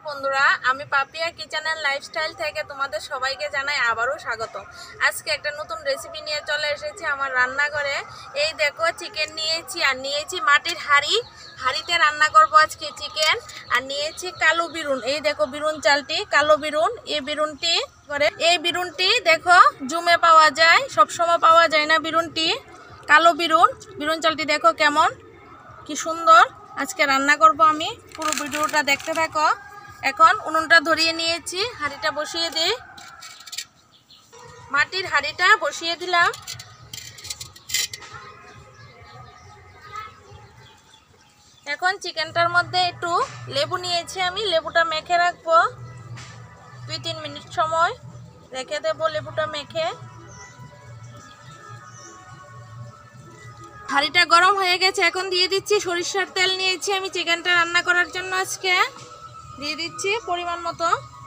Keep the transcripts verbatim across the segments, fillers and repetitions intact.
বন্ধুরা, আমি Papiya kitchen and lifestyle থেকে তোমাদের সবাইকে জানাই আবারও স্বাগত। আজকে একটা নতুন রেসিপি নিয়ে চলে এসেছি আমার রান্নাঘরে। এই দেখো, চিকেন নিয়েছি আর নিয়েছি মাটির হাঁড়ি। হাঁড়িতে রান্না করবো আজকে চিকেন। আর নিয়েছি কালো বিরুন। এই দেখো বিরুন চালটি, কালো বিরুন। এই বিরুনটি করে এই বিরুনটি দেখো জুমে পাওয়া যায়, সবসময় পাওয়া যায় না বিরুনটি। কালো বিরুন, বিরুন চালটি দেখো কেমন, কি সুন্দর। আজকে রান্না করব আমি, পুরো ভিডিওটা দেখতে থাকো। এখন উনুনটা ধরিয়ে নিয়েছি, হাঁড়িটা বসিয়ে দিই। মাটির হাঁড়িটা বসিয়ে দিলাম। এখন চিকেনটার মধ্যে একটু লেবু নিয়েছি আমি, লেবুটা মেখে রাখবো। দুই তিন মিনিট সময় রেখে দেবো লেবুটা মেখে। হাঁড়িটা গরম হয়ে গেছে, এখন দিয়ে দিচ্ছি সরিষার তেল। নিয়েছি আমি চিকেনটা রান্না করার জন্য, আজকে দিয়ে দিচ্ছি পরিমাণ মতো।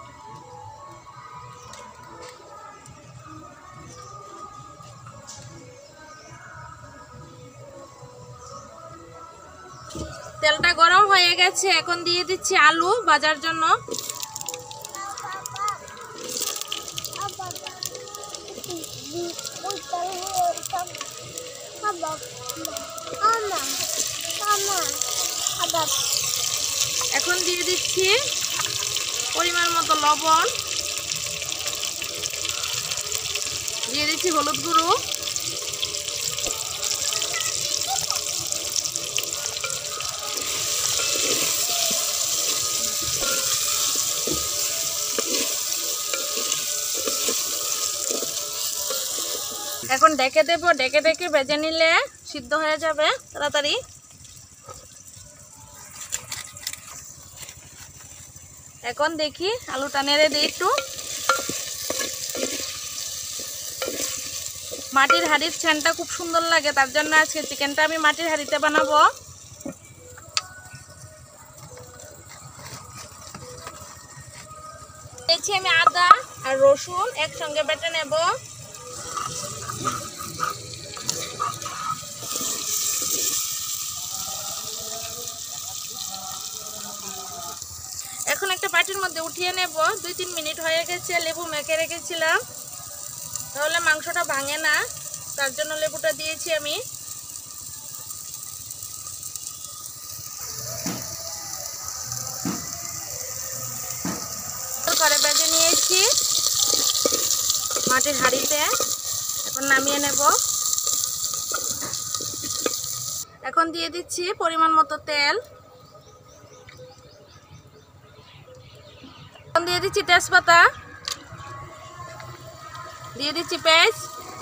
তেলটা গরম হয়ে গেছে, এখন দিয়ে দিচ্ছি আলু ভাজার জন্য। এখন দিয়ে দিচ্ছি পরিমাণ মতো লবণ, দিয়ে দিচ্ছি হলুদ গুঁড়ো, এখন ডেকে দেবো। ডেকে ডেকে ভেজে নিলে সিদ্ধ হয়ে যাবে তাড়াতাড়ি। এখন দেখি আলুটা নেড়ে দিই একটু। মাটির হাঁড়ির ছানটা খুব সুন্দর লাগে, তার জন্য আজকে চিকেনটা আমি মাটির হাঁড়িতে বানাবো। দেখছি আমি আদা আর রসুন একসঙ্গে বেটে নেব। এখন একটা বাটির মধ্যে উঠিয়ে নেব। দুই তিন মিনিট হয়ে গেছে, লেবু মেখে রেখেছিলাম, তাহলে মাংসটা ভাঙে না, তার জন্য লেবুটা দিয়েছি আমি। করে ভেজে নিয়েছি মাটির হাঁড়িতে, এখন নামিয়ে নেব। এখন দিয়ে দিচ্ছি পরিমাণ মতো তেল, এখন দিয়ে দিচ্ছি তেজপাতা, দিয়ে দিচ্ছি পেঁয়াজ,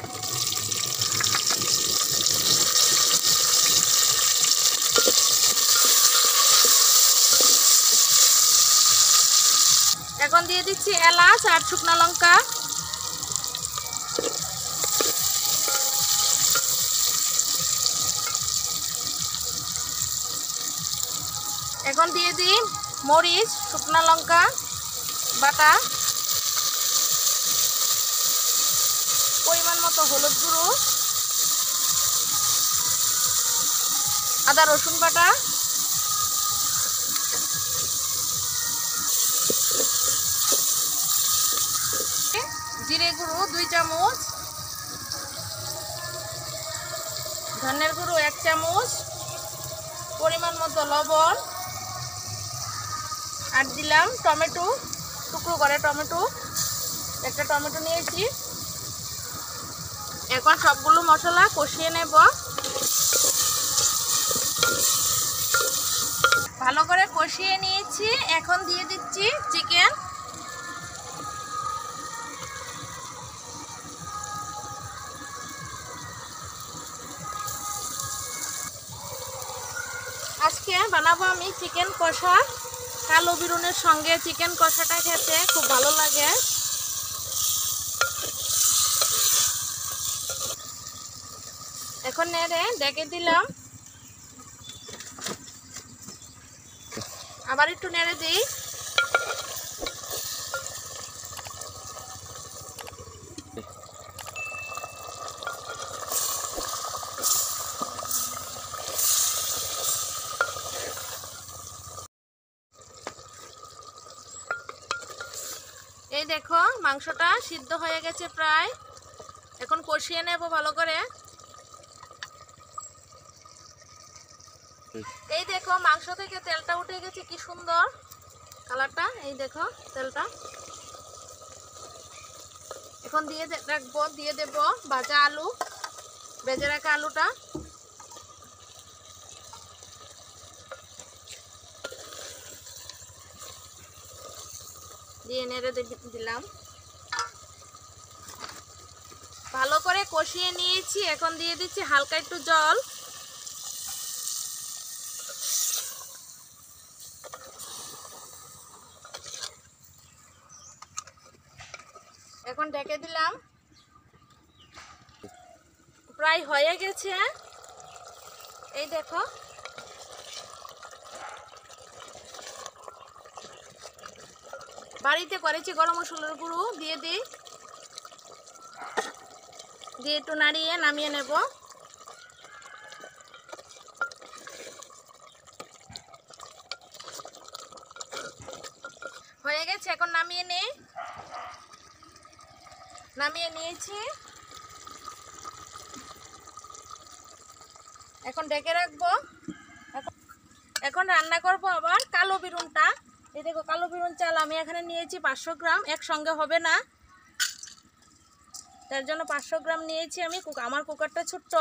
এখন দিয়ে দিচ্ছি এলাচ আর শুকনো লঙ্কা, এখন দিয়ে দিই মরিচ শুকনো লঙ্কা বাটা, পরিমাণ মতো হলুদ গুঁড়ো, আদা রসুন বাটা, জিরে গুঁড়ো দুই চামচ, ধনের গুঁড়ো এক চামচ, পরিমাণ মতো লবণ, আর দিলাম টমেটো, টুকরো করে টমেটো, একটা টমেটো নিয়েছি। এখন সবগুলো মশলা কষিয়ে নেব। ভালো করে কষিয়ে নিয়েছি, এখন দিয়ে দিচ্ছি চিকেন। আজকে বানাবো আমি চিকেন কষা। কালো বিরুনের সঙ্গে চিকেন কষাটা খেতে খুব ভালো লাগে। এখন নেড়ে ডেকে দিলাম, আবার একটু নেড়ে দিই। এই দেখো মাংসটা সিদ্ধ হয়ে গেছে প্রায়, এখন কষিয়ে নেব ভালো করে। এই দেখো মাংস থেকে তেলটা উঠে গেছে, কি সুন্দর কালারটা, এই দেখো তেলটা। এখন দিয়ে রাখবো, দিয়ে দেব ভাজা আলু, ভেজে রাখা আলুটা। দিয়ে নেড়ে দিলাম, ভালো করে কষিয়ে নিয়েছি। এখন দিয়ে দিচ্ছি হালকা একটু জল। এখন ঢেকে দিলাম, প্রায় হয়ে গেছে। এই দেখো বাড়িতে করেছি গরম মশলার গুঁড়ো, দিয়ে দিই, দিয়ে একটু নাড়িয়ে নামিয়ে নেব। হয়ে গেছে, এখন নামিয়ে নেই। নামিয়ে নিয়েছি, এখন ঢেকে রাখবো। এখন রান্না করব আবার কালো বিরুনটা। এই দেখো কালো বিরুন চাল আমি এখানে নিয়েছি পাঁচশো গ্রাম, একসঙ্গে হবে না, তার জন্য পাঁচশো গ্রাম নিয়েছি আমি। আমার কুকারটা ছোট্ট,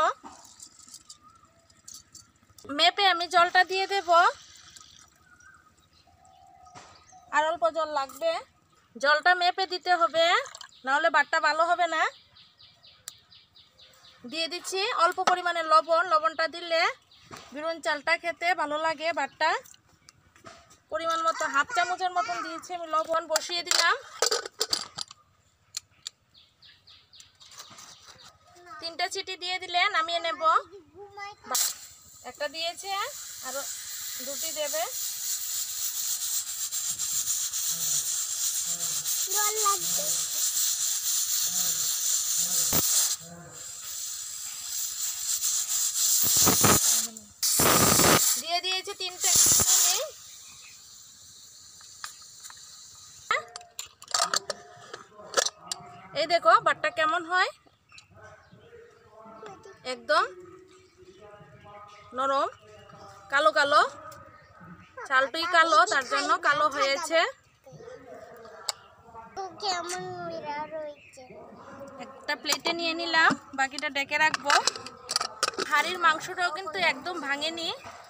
মেপে আমি জলটা দিয়ে দেব, আর অল্প জল লাগবে। জলটা মেপে দিতে হবে, নাহলে ভাতটা ভালো হবে না। দিয়ে দিচ্ছি অল্প পরিমাণে লবণ, লবণটা দিলে বিরুন চালটা খেতে ভালো লাগে। ভাতটা পরিমাণ মতো হাফ চামচের মতন দিয়েছি আমি লবণ। বসিয়ে দিলাম, তিনটা চিটি দিয়ে দিলে নামিয়ে নেব। একটা দিয়েছে, আরো দুটি দেবে। দিয়ে দিয়েছি তিনটে। এই দেখো ভাতটা কেমন হয়, একদম নরম, কালো কালো, চালটাই কালো, তার জন্য কালো হয়েছে। একটা প্লেটে নিয়ে নিলাম, বাকিটা ডেকে রাখবো। হাঁড়ির মাংসটাও কিন্তু একদম ভাঙেনি,